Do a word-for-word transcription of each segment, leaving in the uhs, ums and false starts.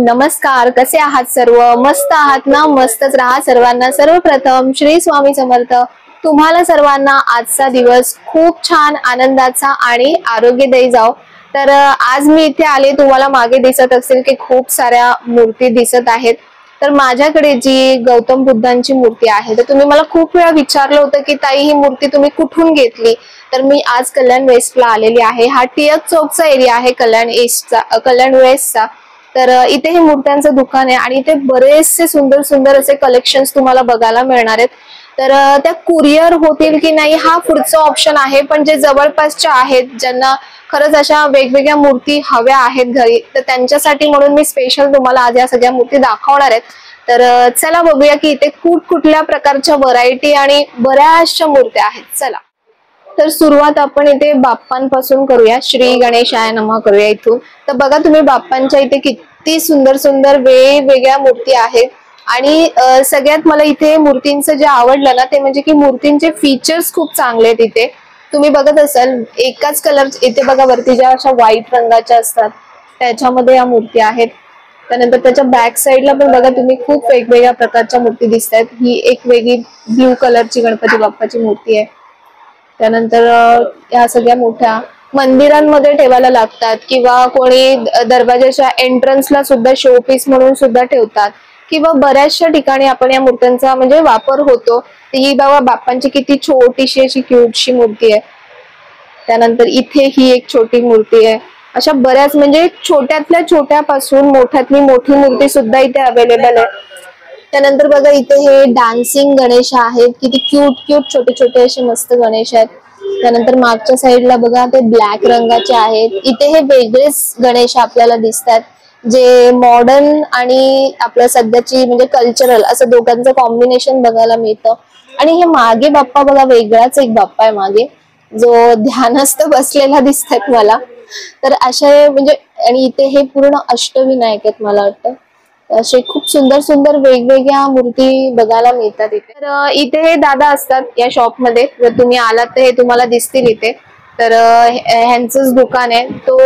नमस्कार, कसे आहात सर्व? मस्त आहात ना? मस्तच राहा सर्वांना. सर्वप्रथम श्री स्वामी समर्थ. तुम्हाला सर्वांना आजचा दिवस खूप छान आनंदाचा आणि आरोग्यदायी जाओ. तर आज मी इथे आले, तुम्हाला मागे दिसत असेल की खूप साऱ्या मूर्ती दिसत आहेत. तर माझ्याकडे जी गौतम बुद्धांची मूर्ती आहे, तर तुम्ही मला खूप वेळा विचारलं होतं की ताई ही मूर्ती तुम्ही कुठून घेतली? तर मी आज कल्याण वेस्टला आलेली आहे. हा टिळक चौकचा एरिया आहे कल्याण ईस्टचा, कल्याण वेस्टचा. तर इथे हे मूर्त्यांचं दुकान आहे आणि इथे बरेचसे सुंदर सुंदर असे कलेक्शन्स तुम्हाला बघायला मिळणार आहेत. तर त्या कुरिअर होतील की नाही हा पुढचा ऑप्शन आहे, पण जे जवळपासच्या आहेत, ज्यांना खरंच अशा वेगवेगळ्या मूर्ती हव्या आहेत घरी, तर त्यांच्यासाठी म्हणून मी स्पेशल तुम्हाला आज या सगळ्या मूर्ती दाखवणार आहेत. तर चला बघूया की इथे कुठ कुठल्या प्रकारच्या व्हरायटी आणि बऱ्याचशा मूर्त्या आहेत. चला, तर सुरुवात आपण इथे बाप्पांपासून करूया. श्री गणेशाय नमः करूया इथून. तर बघा तुम्ही, बाप्पांच्या इथे किती सुंदर सुंदर वेगवेगळ्या मूर्ती आहेत. आणि सगळ्यात मला इथे मूर्तींचं जे आवडलं ना, ते म्हणजे की मूर्तींचे फीचर्स खूप चांगले आहेत. इथे तुम्ही बघत असाल एकाच कलर, इथे बघा वरती ज्या अशा व्हाईट रंगाच्या असतात त्याच्यामध्ये या मूर्ती आहेत. त्यानंतर त्याच्या बॅक साईडला पण बघा तुम्ही खूप वेगवेगळ्या प्रकारच्या मूर्ती दिसत आहेत. ही एक वेगळी ब्ल्यू कलरची गणपती बाप्पाची मूर्ती आहे. त्यानंतर या सगळ्या मोठ्या मंदिरांमध्ये ठेवायला लागतात किंवा कोणी दरवाजाच्या एंट्रन्सला सुद्धा शोपीस म्हणून सुद्धा ठेवतात, किंवा बऱ्याचशा ठिकाणी आपण या मूर्त्यांचा म्हणजे वापर होतो. ही बाबा बाप्पांची किती छोटीशी अशी क्यूटशी मूर्ती आहे. त्यानंतर इथे ही एक छोटी मूर्ती आहे. अशा बऱ्याच म्हणजे छोट्यातल्या छोट्यापासून मोठ्यातली मोठी मूर्ती सुद्धा इथे अवेलेबल आहे. त्यानंतर बघा इथे हे डान्सिंग गणेश आहेत, किती क्यूट क्यूट छोटे छोटे असे मस्त गणेश आहेत. त्यानंतर मागच्या साईडला बघा ते ब्लॅक रंगाचे आहेत. इथे हे वेगळेच गणेश आपल्याला दिसतात, जे मॉडर्न आणि आपल्या सध्याची म्हणजे कल्चरल असं दोघांचं कॉम्बिनेशन बघायला मिळतं. आणि हे मागे बाप्पा बघा, वेगळाच एक बाप्पा आहे मागे, जो ध्यानस्थ बसलेला दिसतात मला. तर अशा म्हणजे, आणि इथे हे पूर्ण अष्टविनायक आहेत मला वाटतं. असे खूप सुंदर सुंदर वेगवेगळ्या मूर्ती बघायला मिळतात इथे. तर इथे हे दादा असतात या शॉप मध्ये, जर तुम्ही आलात तर हे तुम्हाला दिसतील इथे. तर ह्यांचंच दुकान आहे. तो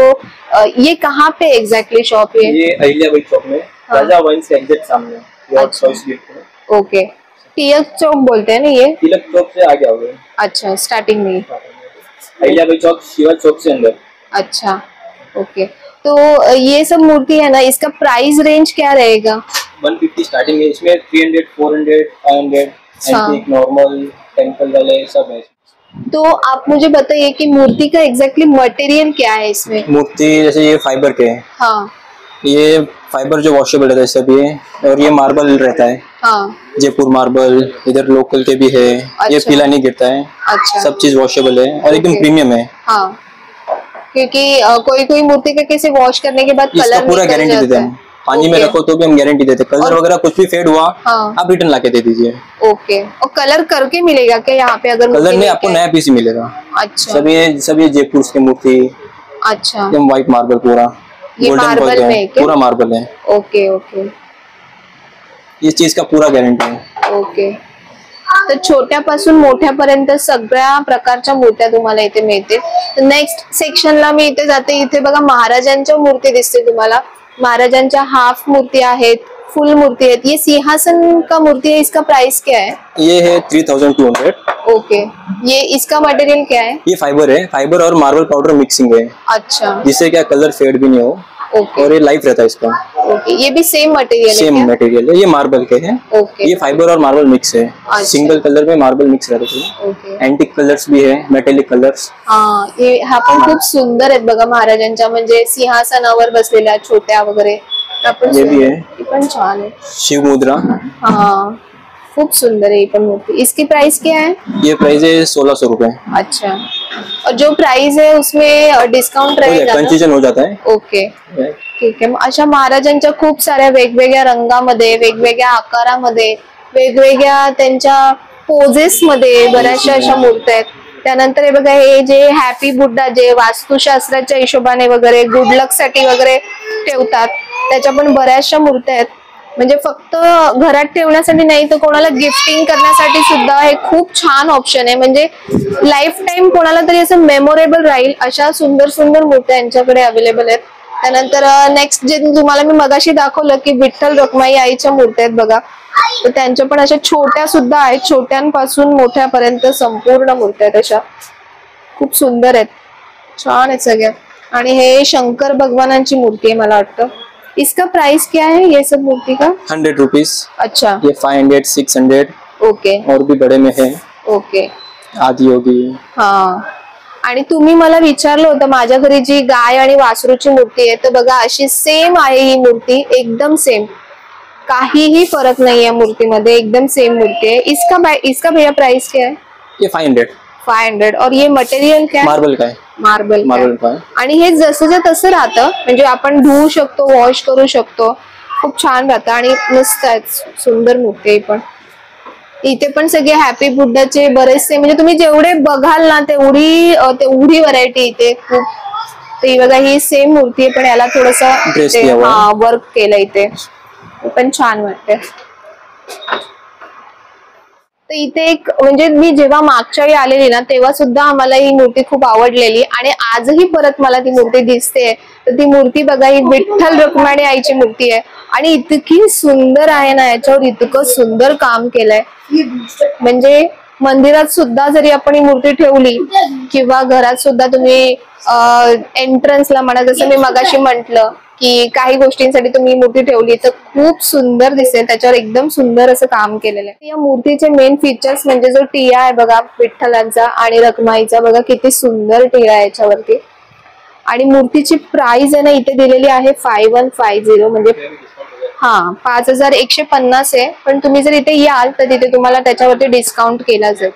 ये कहाँ पे एग्जैक्टली शॉप है? ये अहिल्याबाई चौक में, राजा वाइन्स के एग्जैक्ट सामने। अच्छा, ओके. टिळक चौक बोलते हैं ना ये? टिळक चौक से आगे आओगे। अच्छा, स्टार्टिंग में अहिल्याबाई चौक, शिवा चौक से अंदर। अच्छा, ओके. तो ये सब मूर्ति है ना, इसका प्राइस रेंज क्या रहेगा? वन फिफ्टी स्टार्टिंग है, इसमें three hundred, four hundred, five hundred, antique, normal, temple वाले सब है। तो आप मुझे बताइए कि मूर्ति का एग्जैक्टली मटेरियल क्या है इसमें? मूर्ति जैसे ये फाइबर के है। हाँ, ये फाइबर जो वॉशेबल रहता है सब ये, और ये मार्बल रहता है। हाँ, जयपुर मार्बल, इधर लोकल के भी है। अच्छा। ये पीला नहीं गिरता है। अच्छा, सब चीज वॉशेबल है और एकदम प्रीमियम है। हाँ, क्योंकि आ, कोई कोई मूर्ति का कैसे वॉश करने के बाद कलर पूरा गारंटी देते हैं। पानी में रखो तो भी हम गारंटी देते हैं। कलर वगैरह कुछ भी फेड हुआ, हाँ, आप रिटर्न लाके दे दीजिए। ओके. और कलर करके मिलेगा क्या यहाँ पे? अगर कलर नहीं, आपको नया पीस ही मिलेगा। अच्छा, सब ये सब ये जयपुर की मूर्ति, अच्छा, एकदम व्हाइट मार्बल पूरा, ये मार्बल में क्या? पूरा मार्बल है। ओके ओके, इस चीज का पूरा गारंटी है। ओके. तर छोट्यापासून मोठ्यापर्यंत सगळ्या प्रकारच्या मूर्त्या तुम्हाला इथे मिळतील. नेक्स्ट सेक्शनला मी इथे जाते. इथे बघा महाराजांच्या मूर्ती दिसते तुम्हाला. महाराजांच्या हाफ मूर्ती आहेत, फुल मूर्ती आहेत. ये सिंहासन का मूर्ति है, इसका प्राइस क्या है? ये है three thousand two hundred. Okay. ये इसका मटेरियल क्या है? ये फाइबर है, फाइबर और मार्बल पाउडर मिक्सिंग है। अच्छा, जिससे क्या कलर फेड भी नहीं हो। ओके. और ये लाइफ रहता है इसका। ओके. ये भी सेम मटेरियल है? सेम मटेरियल है, ये मार्बल के हैं। ओके. ये फाइबर और मार्बल मिक्स है। अच्छा। सिंगल कलर में मार्बल मिक्स रहता है। ओके. एंटिक कलर्स भी है, मेटेलिक कलर्स। हा, हे हा पण खूप सुंदर आहेत बघा, महाराजांच्या म्हणजे सिंहासनावर बसलेल्या छोट्या वगैरे. आपण ये भी है, ही पण छान आहे. शिव मुद्रा। हाँ, खूप सुंदर है ये पण मूर्ति. इसकी प्राइस क्या है? ये प्राइस है सोलह सौ रुपए। अच्छा, और जो प्राइस है उसमें डिस्काउंट रहेगा? कन्सेशन हो जाता है। ओके, ठीक आहे. अशा महाराजांच्या खूप साऱ्या वेगवेगळ्या रंगामध्ये, वेगवेगळ्या आकारामध्ये, वेगवेगळ्या त्यांच्या पोजेस मध्ये बऱ्याचशा अशा मूर्त्या आहेत. त्यानंतर हे बघा, हे जे हॅपी बुद्धा जे वास्तुशास्त्राच्या हिशोबाने वगैरे गुड लक साठी वगैरे ठेवतात, त्याच्या पण बऱ्याचशा मूर्त्या आहेत. म्हणजे फक्त घरात ठेवण्यासाठी नाही, तर कोणाला गिफ्टिंग करण्यासाठी सुद्धा हे खूप छान ऑप्शन आहे. म्हणजे लाईफ टाइम कोणाला तरी असं मेमोरेबल राहील अशा सुंदर सुंदर मूर्त्या यांच्याकडे अवेलेबल आहेत. त्यानंतर नेक्स्ट जे तुम्हाला मी मगाशी दाखवलं की विठ्ठल रखुमाई आईच्या मूर्त्या आहेत बघा, तर त्यांच्या पण अशा छोट्या सुद्धा आहेत, छोट्यांपासून मोठ्यापर्यंत संपूर्ण मूर्त्या आहेत अशा, खूप सुंदर आहेत, छान आहेत सगळ्या। आणि हे शंकर भगवानांची मूर्ती आहे मला वाटतं। इसका प्राइस क्या है ये सब मूर्ति का? Hundred rupees. अच्छा, ये five hundred six hundred okay, और भी बड़े में है, ओके, आदि होगी। हाँ, आणि तुम्ही मला विचारलं होतं माझ्या घरी जी गाय आणि वासरूची मूर्ती आहे, तर बघा अशी सेम आहे ही मूर्ती, एकदम सेम, काहीही फरक नाही आहे मूर्तीमध्ये, एकदम सेम मूर्ती आहे। इसका इसका भैया प्राइस क्या है? ये फाइव हंड्रेड फाइव हंड्रेड। और ये मटेरियल क्या है? मार्बल का है। मार्बल मार्बल का है। आणि हे जसंच्या तसं राहतं, म्हणजे आपण धुवू शकतो, वॉश करू शकतो, खूप छान राहतं आणि मस्त आहे, सुंदर मूर्ती आहे पण। इथे पण सगळे हॅपी बुद्धाचे बरेचसे, म्हणजे तुम्ही जेवढे बघाल ना तेवढी तेवढी व्हरायटी इथे खूप। ते बघा ही सेम मूर्ती आहे पण याला थोडस हा वर्क केलं इथे, पण छान वाटते। तर इथे एक म्हणजे मी जेव्हा मागच्या वेळी आलेली ना तेव्हा सुद्धा आम्हाला ही मूर्ती खूप आवडलेली आणि आजही परत मला ती मूर्ती दिसते। तर ती मूर्ती बघा, ही विठ्ठल रखुमाई आईची मूर्ती आहे आणि इतकी सुंदर आहे ना, याच्यावर इतकं सुंदर काम केलंय, म्हणजे मंदिरात सुद्धा जरी आपण ही मूर्ती ठेवली किंवा घरात सुद्धा तुम्ही एंट्रन्सला म्हणा, जसं मी मगाशी म्हंटल की काही गोष्टींसाठी तुम्ही मूर्ती ठेवली तर खूप सुंदर दिसेल, त्याच्यावर एकदम सुंदर असं काम केलेलं आहे। या मूर्तीचे मेन फीचर्स म्हणजे जो टिळा आहे बघा विठ्ठलांचा आणि रखुमाईचा, बघा किती सुंदर टिळा आहे याच्यावरती। आणि मूर्तीची प्राइस आहे ना इथे दिलेली आहे फाईव्ह वन फाईव्ह झिरो, म्हणजे हा पाच हजार एकशे पन्नास आहे, पण तुम्ही जर इथे याल तर तिथे तुम्हाला त्याच्यावरती डिस्काउंट केला जाईल।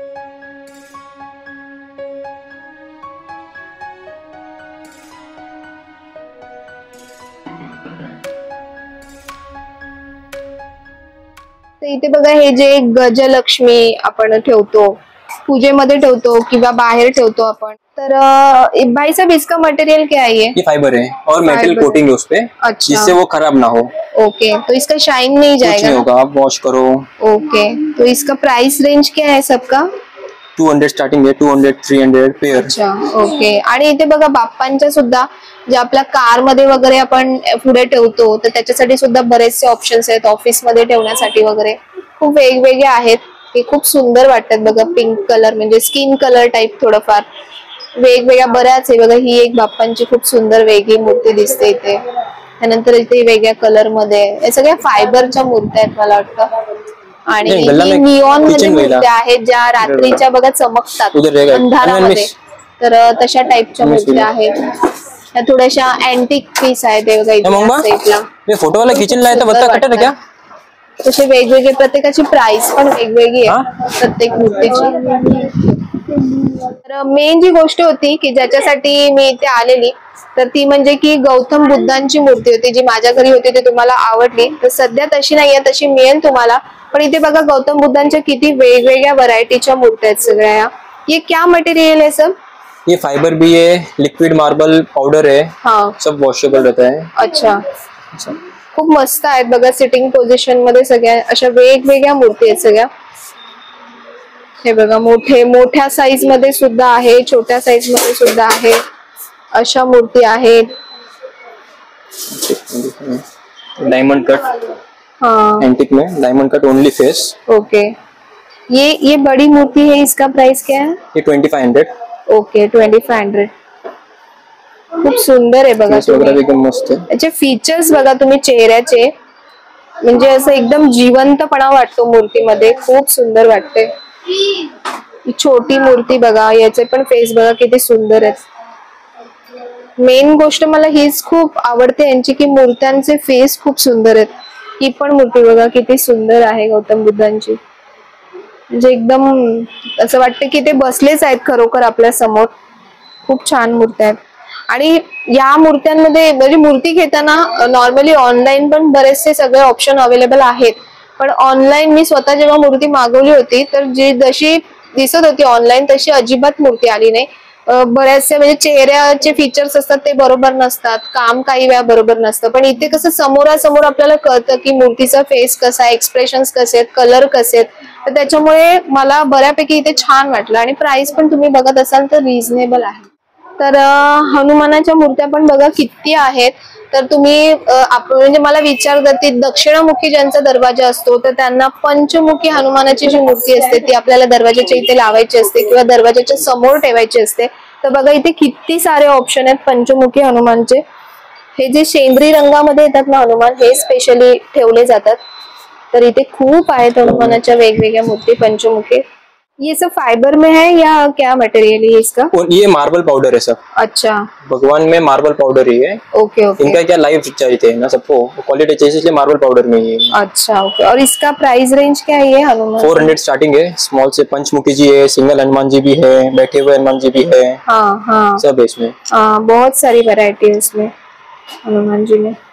तर इथे बघा हे जे गजलक्ष्मी आपण ठेवतो, पूजेमध्ये ठेवतो किंवा बाहेर ठेवतो आपण, तर भाई साहब इसका मटेरियल क्या है? ये फाइबर है और मेटल कोटिंग है उसपे, अच्छा, जिससे वो खराब ना हो। ओके, तो इसका शाइन नहीं जाएगा? कुछ नहीं होगा, आप वॉश करो। ओके, तो इसका प्राइस रेंज क्या है सबका? टू हंड्रेड स्टार्टिंग है, two hundred three hundred pair. अच्छा, ओके। आणि इथे बघा बाप्पांच्या सुद्धा जे आपल्या कार मध्ये वगैरे आपण पुढे ठेवतो तर त्याच्यासाठी सुद्धा बरेचसे ऑप्शन्स आहेत, ऑफिस मध्ये ठेवण्यासाठी वगैरे खूप वेगवेगळे आहेत। हे खूप सुंदर वाटतात बघा, पिंक कलर म्हणजे स्किन कलर टाइप थोडंफार वेगवेगळ्या बऱ्याच आहे बघा। ही एक बाप्पांची खूप सुंदर वेगळी मूर्ती दिसते इथे, त्यानंतर इथे वेगळ्या कलर मध्ये हे सगळ्या फायबरच्या मूर्त्या आहेत मला वाटतं। आणि ही निऑन मध्ये मूर्त्या आहेत ज्या रात्रीच्या बघा चमकतात अंधारामध्ये, तर तशा टाइपच्या मूर्त्या आहेत। या थोड्याशा अँटिक पीस आहेत ते बघा इथे साइडला। ये फोटो वाला किचन लाया था, बता कटर है क्या? तसे वेगवेगळे, प्रत्येकाची प्राइस पण वेगवेगळी आहे प्रत्येक मूर्तीची। तर मेन जी गोष्ट होती की ज्याच्यासाठी मी इथे आलेली तर ती म्हणजे की गौतम बुद्धांची मूर्ती होती, जी माझ्या घरी होती, ती तुम्हाला आवडली। तर सध्या तशी नाहीये, तशी मिळेल तुम्हाला, पण इथे बघा गौतम बुद्धांच्या किती वेगवेगळ्या व्हरायटीच्या मूर्त्या आहेत सगळ्या। ये क्या मटेरियल है सब? ये फाइबर भी है, लिक्विड मार्बल पाउडर है, हाँ, सब वॉशेबल रहता है। अच्छा, खूप मस्त आहेत बघा, सिटिंग पोझिशन मध्ये सगळ्या अशा वेगवेगळ्या मूर्ती आहेत सगळ्या। हे बघा मोठे मोठ्या साईज मध्ये सुद्धा आहे, छोट्या साईज मध्ये सुद्धा आहे, अशा मूर्ती आहेत। डायमंड कट, हाँ, एंटिक में diamond cut only face. Okay, ये ये बड़ी मूर्ति है, इसका प्राइस क्या है? ये twenty five hundred. Okay, twenty five hundred. खूप सुंदर आहे बघा, एकदम मस्त आहे। याचे फीचर्स बघा तुम्ही चेहऱ्याचे, म्हणजे असं एकदम जिवंतपणा वाटतो मूर्तीमध्ये, खूप सुंदर वाटते। छोटी मूर्ती बघा, याचे पण फेस बघा किती सुंदर आहेत। मेन गोष्ट मला हीच खूप आवडते यांची की मूर्त्यांचे फेस खूप सुंदर आहेत। ही पण मूर्ती बघा किती सुंदर आहे गौतम बुद्धांची, म्हणजे एकदम असं वाटतं की ते बसलेच आहेत खरोखर आपल्या समोर। खूप छान मूर्त्या आहेत। आणि या मूर्त्यांमध्ये म्हणजे मूर्ती घेताना नॉर्मली ऑनलाईन पण बरेचसे सगळे ऑप्शन अवेलेबल आहेत, पण ऑनलाईन मी स्वतः जेव्हा मूर्ती मागवली होती तर जी जशी दिसत होती ऑनलाईन तशी अजिबात मूर्ती आली नाही। बऱ्याचशा म्हणजे चेहऱ्याचे फीचर्स असतात ते बरोबर नसतात, काम काही वेळा बरोबर नसतं, पण इथे कसं समोरासमोर आपल्याला कळतं की मूर्तीचा फेस कसा आहे, एक्सप्रेशन्स कसे आहेत, कलर कसे आहेत, तर त्याच्यामुळे मला बऱ्यापैकी इथे छान वाटलं। आणि प्राइस पण तुम्ही बघत असाल तर रिझनेबल आहे। तर अं, हनुमानाच्या मूर्त्या पण बघा किती आहेत. तर तुम्ही अं, आपण म्हणजे मला विचारतात ते दक्षिणामुखी ज्यांचा दरवाजा असतो तर त्यांना पंचमुखी हनुमानाची जी मूर्ती असते ती आपल्याला दरवाजाच्या इथे लावायची असते किंवा दरवाजाच्या समोर ठेवायची असते. तर बघा इथे किती सारे ऑप्शन आहेत पंचमुखी हनुमानचे. हे जे शेंद्री रंगामध्ये येतात ना हनुमान हे स्पेशली ठेवले जातात. तर इथे खूप आहेत हनुमानाच्या वेगवेगळ्या मूर्ती पंचमुखी. ये सब फाइबर में है या क्या मटेरियल है इसका? ये मार्बल पाउडर है सब। अच्छा, भगवान में मार्बल पाउडर ही है। Okay okay. इनका क्या लाइफ चाहिए ना सबको, क्वालिटी चाहिए इसलिए मार्बल पाउडर में ही है। अच्छा ओके। और इसका प्राइस रेंज क्या है ये हनुमान? फोर हंड्रेड स्टार्टिंग है। स्मॉल से पंचमुखी जी है, सिंगल हनुमान जी भी है, बैठे हुए हनुमान जी भी है। हाँ हाँ सब है इसमें। हाँ, बहुत सारी वैरायटी है इसमें हनुमान जी में।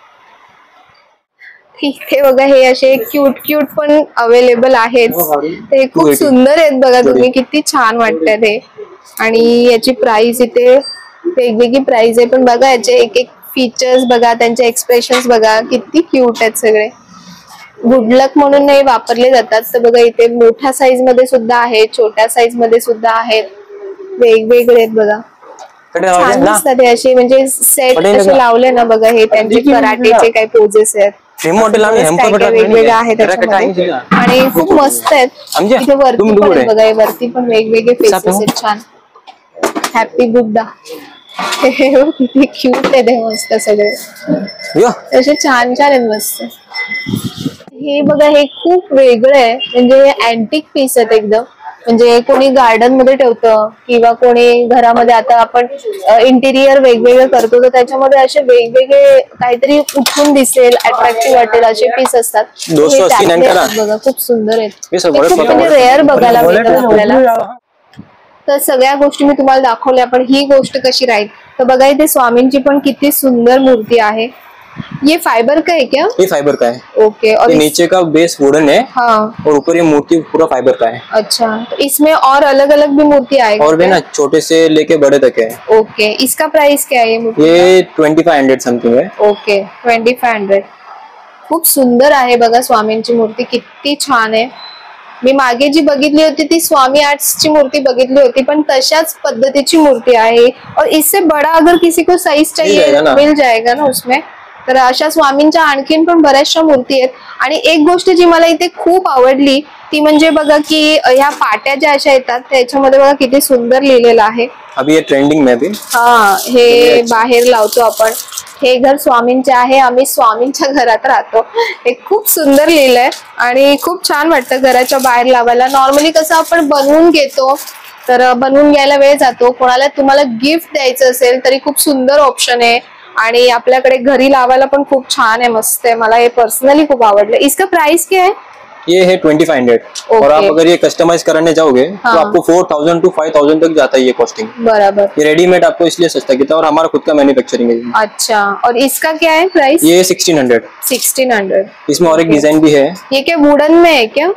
इथे बघा हे असे क्यूट क्यूट पण अवेलेबल आहेत. ते खूप सुंदर आहेत बघा तुम्ही, किती छान वाटतात हे. आणि याची प्राइस इथे वेगवेगळी प्राइस आहे पण बघा याचे एक एक फीचर्स बघा, त्यांचे एक्सप्रेशन्स बघा किती क्यूट आहेत सगळे. गुड लक म्हणून हे वापरले जातात. तर बघा इथे मोठ्या साईज मध्ये सुद्धा आहे, छोट्या साईज मध्ये सुद्धा आहेत, वेगवेगळे आहेत बघा. छान दिसतात हे असे, म्हणजे सेट असे लावले ना बघा. हे त्यांचे कराटेचे काही पोजेस आहेत, वेगवेगळे आहेत त्याच्यामध्ये आणि खूप मस्त आहेत. इथे वरती पण आहेत बघा, वरती पण वेगवेगळे फेसेस आहेत छान. हॅपी गुड्डा किती क्यूट आहे ते, मस्त सगळे असे छान छान आहेत मस्त. हे बघा हे खूप वेगळं आहे, म्हणजे अँटिक पीस आहेत एकदम. म्हणजे कोणी गार्डन मध्ये ठेवतं किंवा कोणी घरामध्ये, आता आपण इंटिरियर वेगवेगळे करतो तर त्याच्यामध्ये असे वेगवेगळे काहीतरी उठून दिसेल, अट्रॅक्टिव्ह वाटेल असे पीस असतात बघा. खूप सुंदर आहेत, खूप म्हणजे रेअर बघायला मिळतात आपल्याला. तर सगळ्या गोष्टी मी तुम्हाला दाखवल्या, पण ही गोष्ट कशी राहील तर बघा इथे स्वामींची पण किती सुंदर मूर्ती आहे. ये फाइबर का है क्या? ये फाइबर का है। ओके। और ये नीचे का बेस वुडन है। हाँ। और ऊपर ये मूर्ति पूरा फाइबर का है। अच्छा, तो इसमें और अलग अलग भी मूर्ति आएगी और भी ना, छोटे से लेके बड़े तक है। ओके। इसका प्राइस क्या है ये मूर्ति? ये ट्वेंटी फाइव हंड्रेड समथिंग है। Okay, twenty five hundred. खूप सुंदर आहे बघा स्वामींची मूर्ती, किती छान आहे. मी मागे जी बघितली होती ती स्वामी आर्ट्सची मूर्ती बघितली होती, पण तशाच पद्धतीची मूर्ती आहे. और इससे बड़ा अगर किसी को साइज चाहिए मिल जाएगा ना उसमें. तर अशा स्वामींच्या आणखीन पण बऱ्याचशा मूर्ती आहेत. आणि एक गोष्ट जी मला इथे खूप आवडली ती म्हणजे बघा की ह्या पाट्या ज्या अशा येतात त्याच्यामध्ये बघा किती सुंदर लिहिलेलं आहे. अभी ये ट्रेंडिंग में भी. हा, हे बाहेर लावतो आपण. हे घर स्वामींचे आहे, आम्ही स्वामींच्या घरात राहतो. हे खूप सुंदर लिहिलंय आणि खूप छान वाटतं घराच्या बाहेर लावायला. नॉर्मली कसं आपण बनवून घेतो तर बनवून घ्यायला वेळ जातो. कोणाला तुम्हाला गिफ्ट द्यायचं असेल तरी खूप सुंदर ऑप्शन आहे आणि आपल्याकडे घरी लावायला पण खूप छान आहे, मस्त आहे. मला हे पर्सनली खूप आवडलं. इसका प्राइस क्या है? ये है ट्वेंटी फाइव हंड्रेड. और आप अगर ये कस्टमाइज कराने जाओगे हाँ. तो आपको four thousand two five thousand तक जाता है ये कॉस्टिंग. बराबर. ये रेडीमेड आपको इसलिए सस्ता कितना, और हमारा खुद का मैन्युफैक्चरिंग है. अच्छा, और इसका क्या है प्राइस? ये सिक्सटीन हंड्रेड. Sixteen hundred. इसमें और एक डिजाइन भी है. ये क्या वुडन में है क्या?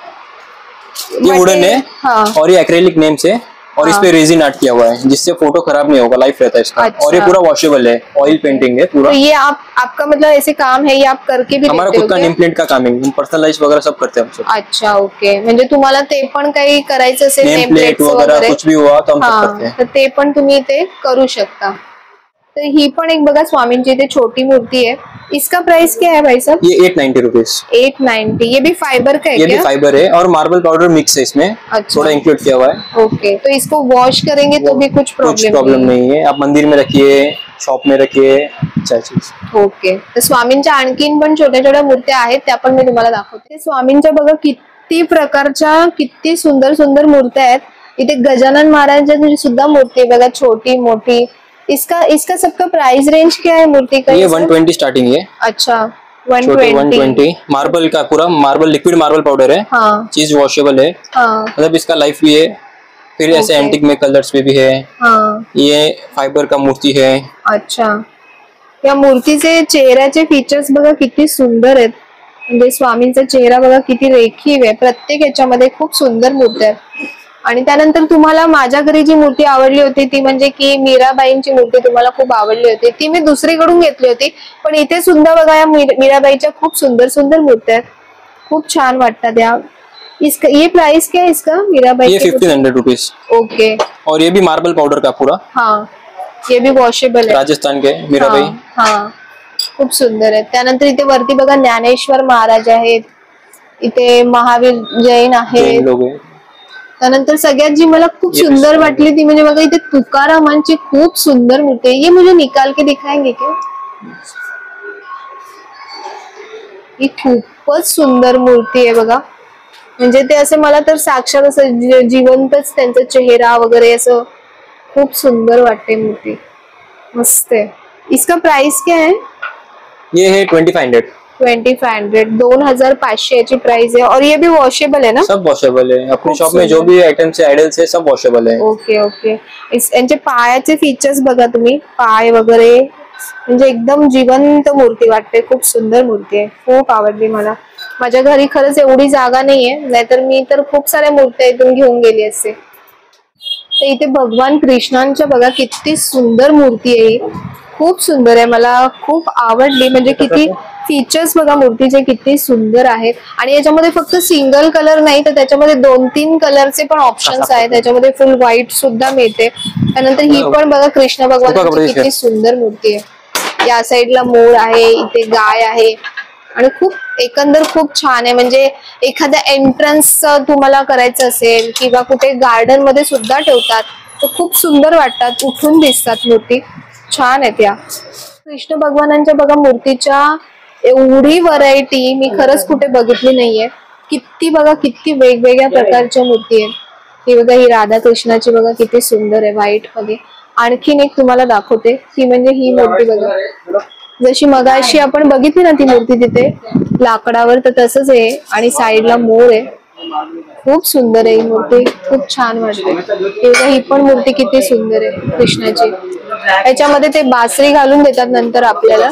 ये वुडन है हाँ. और ये एक्रेलिक नेम से, और हाँ. इस पे रेजिन आर्ट किया हुआ है जिससे फोटो खराब नहीं होगा, लाइफ रहता है इसका. अच्छा. और ये पूरा वॉशेबल है, ऑयल पेंटिंग है पूरा. तो ये आप आपका मतलब ऐसे काम है, ये आप करके भी हमारा खुद का नेम प्लेट का काम है, हम पर्सनलाइज वगैरह सब करते हैं. अच्छा ओके. म्हणजे तुम्हाला ते पण काही करायचं असेल, नेम प्लेट वगैरह कुछ भी हुआ तो हम सब करते हैं. तर ते पण तुम्ही ते करू शकता. तर ही पण एक बघा स्वामींची इथे छोटी मूर्ती है. इसका प्राइस क्या है भाई साहब? ये eight ninety rupees. Eight ninety. ये भी फाइबर का है ये क्या? भी फाइबर है और मार्बल पाउडर मिक्स है इसमें. अच्छा. थोड़ा इंक्लूड किया हुआ है. ओके. तो इसको वॉश करेंगे तो भी कुछ प्रॉब्लम कुछ प्रॉब्लम नहीं है. आप मंदिर में रखिए, शॉप में रखिए, अच्छा चीज. ओके. तर स्वामींच्या आणखीन पण छोट्या छोट्या मूर्त्या आहेत, त्या पण मी तुम्हाला दाखवते. स्वामींच्या बघा किती प्रकारच्या किती सुंदर सुंदर मूर्त्या आहेत. इथे गजानन महाराजांची सुद्धा मूर्ती आहे बघा, छोटी मोठी. इसका इसका सबका प्राइस रेंज क्या है मूर्ति का? ये वन ट्वेंटी स्टार्टिंग है. अच्छा, वन ट्वेंटी. मार्बल का पूरा मार्बल, लिक्विड मार्बल पाउडर है. हाँ. चीज वॉशेबल है. हाँ. मतलब इसका लाइफ भी है. फिर ऐसे एंटिक में कलर्स में भी है. हाँ. ये फाइबर का मूर्ति है. अच्छा. या मूर्तीचे चेहऱ्याचे फीचर्स बघा किती सुंदर आहेत. म्हणजे स्वामींचा चेहरा बघा किती रेखीव आहे. प्रत्येक याच्यामध्ये खूप सुंदर मूर्ती आहेत. आणि त्यानंतर तुम्हाला माझ्या घरी जी मूर्ती आवडली होती ती म्हणजे की मीराबाईंची मूर्ती तुम्हाला खूप आवडली होती, ती मी दुसरीकडून घेतली होती. पण इथे सुद्धा बघा या मीराबाईच्या खूप सुंदर सुंदर मूर्त्या आहेत, खूप छान वाटतात या. इसका ये प्राइस क्या है इसका मीराबाई? ये फिफ्टीन हंड्रेड रुपीज. ओके. और ये भी मार्बल पाउडर का पूरा. हाँ. ये भी वॉशेबल आहे, राजस्थान के मीराबाई. हा खूप सुंदर आहे. त्यानंतर इथे वरती बघा ज्ञानेश्वर महाराज आहेत, इथे महावीर जैन आहेत. त्यानंतर सगळ्यात जी मला खूप सुंदर वाटली ती म्हणजे बघा इथे तुकारामांची खूप सुंदर मूर्ती आहे. ये मुझे निकाल के दिखाएंगे क्या? ही खूपच सुंदर मूर्ती आहे बघा. म्हणजे ते असं मला तर साक्षात असं जिवंतच त्यांचा चेहरा वगैरे असं खूप सुंदर वाटते मूर्ती. मस्त है. इसका प्राइस क्या है? ये है twenty five hundred. Twenty five hundred दोन हजार पाचशे ची प्राइस है. और ये भी वॉशेबल है ना? सब वॉशेबल है. अपने शॉप में जो भी आइटम्स है आइडल्स है सब वॉशेबल है. Okay okay. इस यांचे पायाचे फीचर्स बघा तुम्ही, पाय वगैरे म्हणजे एकदम जिवंत मूर्ती वाटते. खूप सुंदर मूर्ती आहे, खूप आवडली मला. माझ्या घरी खरंच एवढी जागा नाहीये, नाहीतर मी तर खूप साऱ्या मूर्त्या इथून घेऊन गेली असते. तर इथे भगवान कृष्णांच्या बघा किती सुंदर मूर्ती आहे, खूप सुंदर आहे. मला खूप आवडली. म्हणजे किती फीचर्स बघा मूर्तीचे किती सुंदर आहेत. आणि याच्यामध्ये फक्त सिंगल कलर नाही तर त्याच्यामध्ये दोन तीन कलरचे पण ऑप्शन्स आहेत. त्याच्यामध्ये फुल व्हाईट सुद्धा मिळते. त्यानंतर ही पण बघा कृष्ण भगवानाची किती सुंदर मूर्ती आहे. या साईडला मोर आहे, इथे गाय आहे आणि खूप एकंदर खूप छान आहे. म्हणजे एखाद्या एंट्रन्स तुम्हाला करायचं असेल किंवा कुठे गार्डन मध्ये सुद्धा ठेवतात तर खूप सुंदर वाटतात, उठून दिसतात मूर्ती, छान आहेत. या कृष्ण भगवानांच्या बघा मूर्तीच्या एवढी व्हरायटी मी खरंच कुठे बघितली नाहीये. किती बघा किती वेगवेगळ्या प्रकारच्या मूर्ती आहेत. ही बघा ही राधा कृष्णाची बघा किती सुंदर आहे व्हाईट मध्ये. आणखीन एक तुम्हाला दाखवते ती म्हणजे ही मूर्ती बघा, जशी मगाशी आपण बघितली ना ती मूर्ती तिथे लाकडावर, तर तसंच आहे. आणि साईडला मोर आहे, खूप सुंदर आहे ही मूर्ती, खूप छान वाटते. ही पण मूर्ती किती सुंदर आहे कृष्णाची. याच्यामध्ये ते बासरी घालून देतात नंतर आपल्याला.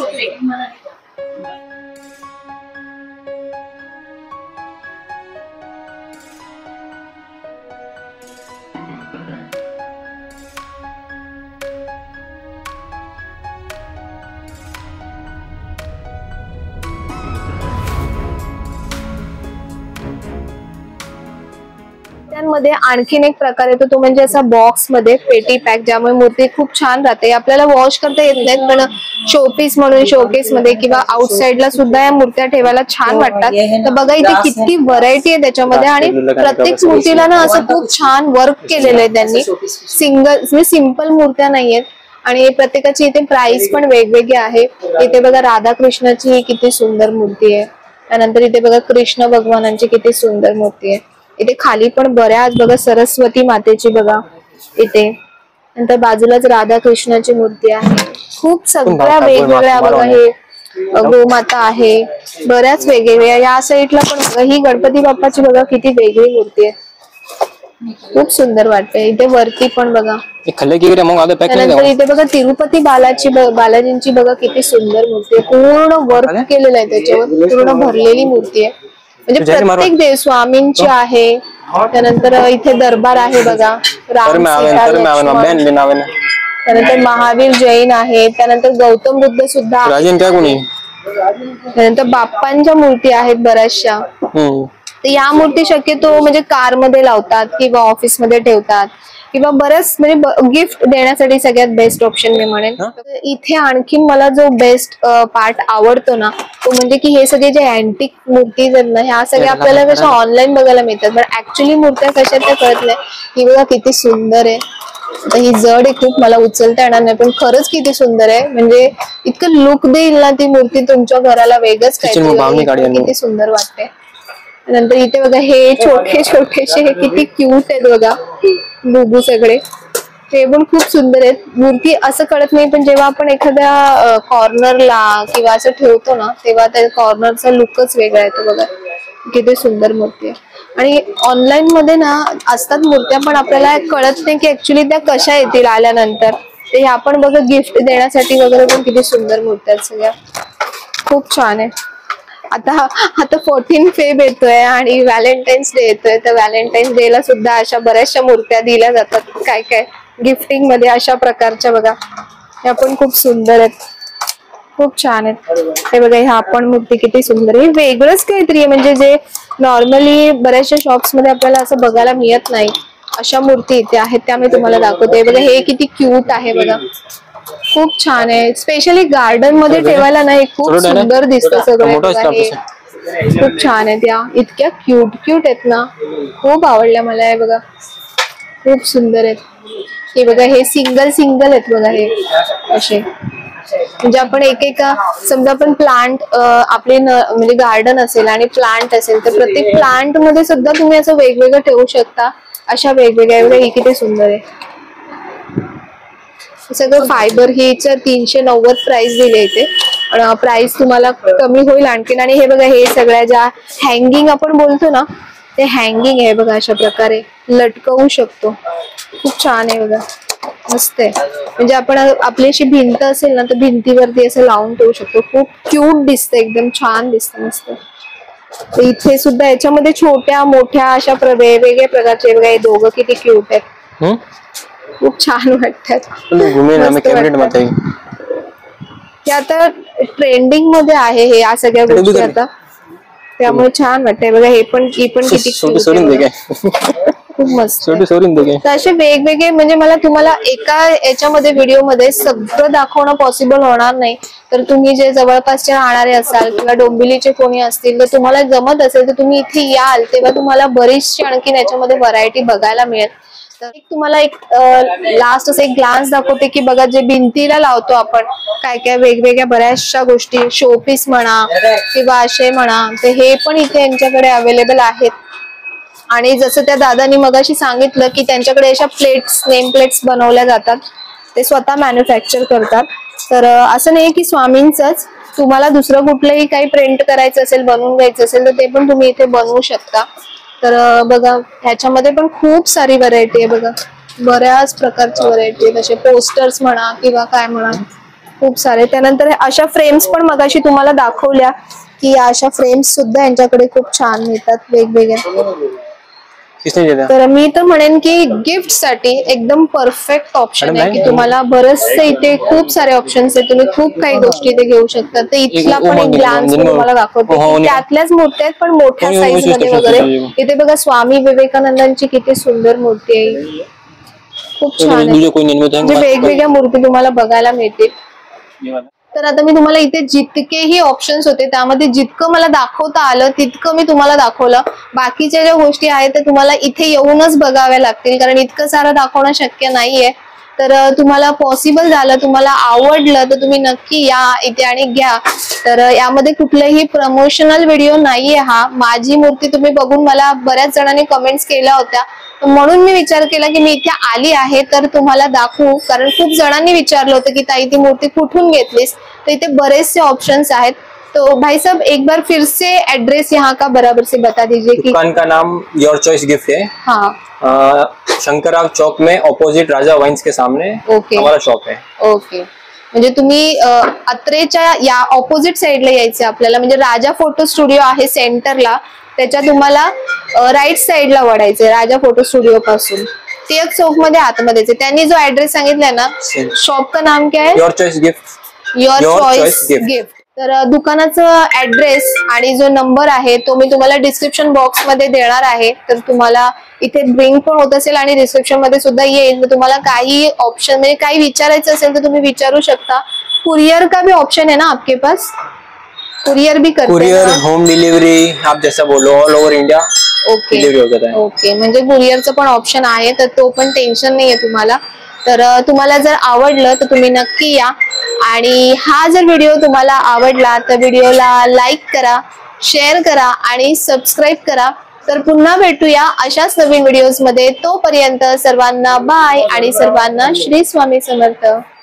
मध्ये आणखीन एक प्रकार येतो तो म्हणजे असा बॉक्स मध्ये पेटी पॅक, ज्यामुळे मूर्ती खूप छान राहते. आपल्याला वॉश करता येत नाहीत पण शोपीस म्हणून शोकेस मध्ये किंवा आउटसाइड ला सुद्धा या मूर्त्या ठेवायला छान वाटतात. तर बघा इथे किती व्हरायटी आहे त्याच्यामध्ये आणि प्रत्येक मूर्तीला ना असं खूप छान वर्क केलेलं आहे त्यांनी. सिंगल म्हणजे सिंपल मूर्त्या नाहीयेत आणि प्रत्येकाची इथे प्राइस पण वेगवेगळी आहे. इथे बघा राधा कृष्णाची ही किती सुंदर मूर्ती आहे. त्यानंतर इथे बघा कृष्ण भगवानांची किती सुंदर मूर्ती आहे. इथे खाली पण बऱ्याच बघा सरस्वती मातेची बघा इथे. नंतर बाजूलाच राधा कृष्णाची मूर्ती आहे. खूप सगळ्या वेगवेगळ्या बघा हे गोमाता आहे, बऱ्याच वेगवेगळ्या. या साईडला पण बघा ही गणपती बाप्पाची बघा किती वेगळी मूर्ती आहे, खूप सुंदर वाटते. इथे वरती पण बघा. त्यानंतर इथे बघा तिरुपती बालाची बालाजींची बघा किती सुंदर मूर्ती आहे, पूर्ण वर्क केलेलं आहे त्याच्यावर, पूर्ण भरलेली मूर्ती आहे. म्हणजे प्रत्येक देव स्वामींची आहे. त्यानंतर इथे दरबार आहे बघा, राम सीता लक्ष्मण. त्यानंतर महावीर जैन आहे. त्यानंतर गौतम बुद्ध सुद्धा आहे. त्यानंतर बाप्पांच्या मूर्ती आहेत बऱ्याचशा. तर या मूर्ती शक्यतो म्हणजे कार मध्ये लावतात किंवा ऑफिस मध्ये ठेवतात किंवा बरेच म्हणजे गिफ्ट देण्यासाठी सगळ्यात बेस्ट ऑप्शन मी म्हणेन. इथे आणखी मला जो बेस्ट पार्ट आवडतो ना तो म्हणजे की हे सगळे जे अँटिक मूर्ती आहेत ना ह्या सगळ्या आपल्याला कशा ऑनलाईन बघायला मिळतात, पण ऍक्च्युअली मूर्त्या कशा त्या कळत नाही. ही बघा किती सुंदर आहे. आता ही जड आहे खूप, मला उचलता येणार नाही, पण खरंच किती सुंदर आहे. म्हणजे इतकं लुक देईल ना ती मूर्ती तुमच्या घराला वेगळंच काहीतरी, किती सुंदर वाटते. नंतर इथे बघा हे छोटे छोटेसे हे किती क्यूट आहेत बघा बुबू सगळे, ते पण खूप सुंदर आहेत. मूर्ती असं कळत नाही पण जेव्हा आपण एखाद्या कॉर्नरला किंवा असं ठेवतो ना तेव्हा त्या कॉर्नरचा लुकच वेगळा येतो बघा, किती सुंदर मूर्ती आहे. आणि ऑनलाईन मध्ये ना असतात मूर्त्या पण आपल्याला कळत नाही की ऍक्च्युली त्या कशा येतील आल्यानंतर. ते ह्या पण बघा गिफ्ट देण्यासाठी वगैरे पण किती सुंदर मूर्त्या आहेत सगळ्या, खूप छान आहे. आता आता फोर्टीन फेब येतोय आणि व्हॅलेंटाईन्स डे येतोय, तर व्हॅलेंटाईन्स डे ला सुद्धा अशा बऱ्याचशा मूर्त्या दिल्या जातात काय काय गिफ्टिंग मध्ये. अशा प्रकारच्या बघा ह्या पण खूप सुंदर आहेत, खूप छान आहेत. हे बघा ह्या पण मूर्ती किती सुंदर आहे. वेगळंच काहीतरी आहे म्हणजे जे नॉर्मली बऱ्याचशा शॉप्स मध्ये आपल्याला असं बघायला मिळत नाही अशा मूर्ती इथे आहेत, त्या मी तुम्हाला दाखवते. बघा हे किती क्यूट आहे बघा, खूप छान आहे. स्पेशली गार्डन मध्ये ठेवायला नाही खूप सुंदर दिसतं सगळं. खूप छान आहे. त्या इतक्या क्यूट क्यूट आहेत ना, खूप आवडल्या मला. हे बघा खूप सुंदर आहेत. हे बघा हे सिंगल सिंगल आहेत बघा हे असे. म्हणजे आपण एक एक समजा आपण प्लांट आपले म्हणजे गार्डन असेल आणि प्लांट असेल तर प्रत्येक प्लांट मध्ये सुद्धा तुम्ही असं वेगवेगळं ठेवू शकता. अशा वेगवेगळ्या एवढ्या हे किती सुंदर आहे. सगळं फायबर. हिच तीनशे नव्वद प्राइस दिले इथे. प्राइस तुम्हाला कमी होईल आणखीन. आणि हे बघा हे सगळ्या ज्या हँगिंग आपण बोलतो ना ते हँगिंग आहे बघा. अशा प्रकारे लटकवू शकतो. खूप छान आहे बघा. मस्त आहे. म्हणजे आपण आपली अशी भिंत असेल ना तर भिंतीवरती असं लावून ठेवू शकतो. खूप क्यूट दिसतं. एकदम छान दिसतं. मस्त. इथे सुद्धा याच्यामध्ये छोट्या मोठ्या अशा वेगवेगळ्या प्रकारचे बघा. हे दोघं किती क्यूट आहेत. खूप छान वाटतात. हे आता ट्रेंडिंग मध्ये आहे हे या सगळ्या गोष्टी आता. त्यामुळे छान वाटतंय बघा. हे पण ही पण किती खूप मस्त. तर असे वेगवेगळे म्हणजे मला तुम्हाला एका याच्यामध्ये व्हिडिओ मध्ये सगळं दाखवणं पॉसिबल होणार नाही. तर तुम्ही जे जवळपासचे राहणारे असाल किंवा डोंबिवलीचे कोणी असतील तर तुम्हाला जमत असेल तर तुम्ही इथे याल तेव्हा तुम्हाला बरीचशी आणखीन याच्यामध्ये व्हरायटी बघायला मिळेल. तर एक तुम्हाला एक लास्ट असं एक ग्लान्स दाखवते की बघा जे भिंतीला लावतो आपण काय काय वेगवेगळ्या बऱ्याचशा गोष्टी शोपीस म्हणा किंवा असे म्हणा तर हे पण इथे यांच्याकडे अवेलेबल आहेत. आणि जसं त्या दादानी मगाशी सांगितलं की त्यांच्याकडे अशा प्लेट्स नेम प्लेट्स बनवल्या जातात. ते स्वतः मॅन्युफॅक्चर करतात. तर असं नाही की स्वामींचंच तुम्हाला दुसरं कुठलंही काही प्रिंट करायचं असेल बनवून घ्यायचं असेल तर ते पण तुम्ही इथे बनवू शकता. तर बघा ह्याच्यामध्ये पण खूप सारी व्हरायटी आहे बघा. बऱ्याच प्रकारची व्हरायटी आहे. जसे पोस्टर्स म्हणा किंवा काय म्हणा खूप सारे. त्यानंतर अशा फ्रेम्स पण मगाशी तुम्हाला दाखवल्या की अशा फ्रेम्स सुद्धा यांच्याकडे खूप छान मिळतात वेगवेगळ्या. तर मी तर म्हणेन की गिफ्ट साठी एकदम परफेक्ट ऑप्शन आहे की तुम्हाला बरचसे इथे खूप सारे ऑप्शन्स आहेत. तुम्ही खूप काही गोष्टी इथे घेऊ शकता. तर इथला पण एक ग्लान्स तुम्हाला दाखवते. त्यातल्याच मूर्ती आहेत पण मोठ्या साईज मध्ये वगैरे. इथे बघा स्वामी विवेकानंदांची किती सुंदर मूर्ती आहे. खूप छान आहे. म्हणजे वेगवेगळ्या मूर्ती तुम्हाला बघायला मिळतील. तर आता मी तुम्हाला इथे जितकेही ऑप्शन्स होते त्यामध्ये जितकं मला दाखवता आलं तितकं मी तुम्हाला दाखवलं. बाकीच्या ज्या गोष्टी आहेत त्या तुम्हाला इथे येऊनच बघाव्या लागतील कारण इतकं सारं दाखवणं शक्य नाहीये. तर तुम्हाला पॉसिबल झालं तुम्हाला आवडलं तर तुम्ही नक्की या इथे आणि घ्या. तर यामध्ये कुठलंही प्रमोशनल व्हिडिओ नाहीये हा. माझी मूर्ती तुम्ही बघून मला बऱ्याच जणांनी कमेंट्स केल्या होत्या म्हणून मी विचार केला की मी इथे आली आहे तर तुम्हाला दाखवू. कारण खूप जणांनी विचारलं होतं की ताई ती मूर्ती कुठून घेतलीस. तो इथे बरेचसे ऑप्शंस आहेत. तो भाई साहब एक बार फिर से एड्रेस यहाँ का बराबर से बता दीजिए कि दुकान का नाम योर चॉइस गिफ्ट है. हाँ शंकरराव चौक में ऑपोजिट राजा वाइन्स के सामने ओके हमारा शॉप है. ओके म्हणजे तुम्ही अत्रेच्या या ऑपोजिट साइडला यायचं आपल्याला. म्हणजे राजा फोटो स्टुडिओ आहे सेंटरला त्याच्या तुम्हाला राईट साइडला वळायचंय राजा फोटो स्टुडिओ पासून. टिळक चौक मध्ये आतमध्येच. त्यांनी जो ऍड्रेस सांगितलाय ना शॉप का नाम क्या है? Your choice gift. Your choice gift. तर दुकानाचं ऍड्रेस आणि जो नंबर आहे तो मी तुम्हाला डिस्क्रिप्शन बॉक्स मध्ये देणार आहे. तर तुम्हाला इथे ब्रिंक पण होत असेल आणि डिस्क्रिप्शन मध्ये सुद्धा येईल. तर तुम्हाला काही ऑप्शन म्हणजे काही विचारायचं असेल तर तुम्ही विचारू शकता. कुरियर का भी ऑप्शन है ना आपके पास? कुरियर भी करते हैं. कुरियर होम डिलीवरी आप जैसा बोलो all over India okay delivery हो जाता है. ओके म्हणजे कुरियरचं पण ऑप्शन आहे तर तो पण टेन्शन नाहीये तुम्हाला. तर तुम्हाला जर आवडलं तर तुम्ही नक्की या. आणि हा जर व्हिडिओ तुम्हाला आवडला तर व्हिडिओला लाईक करा शेअर करा आणि सबस्क्राईब करा. तर पुन्हा भेटूया अशाच नवीन व्हिडिओज मध्ये. तोपर्यंत सर्वांना बाय आणि सर्वांना श्री स्वामी समर्थ.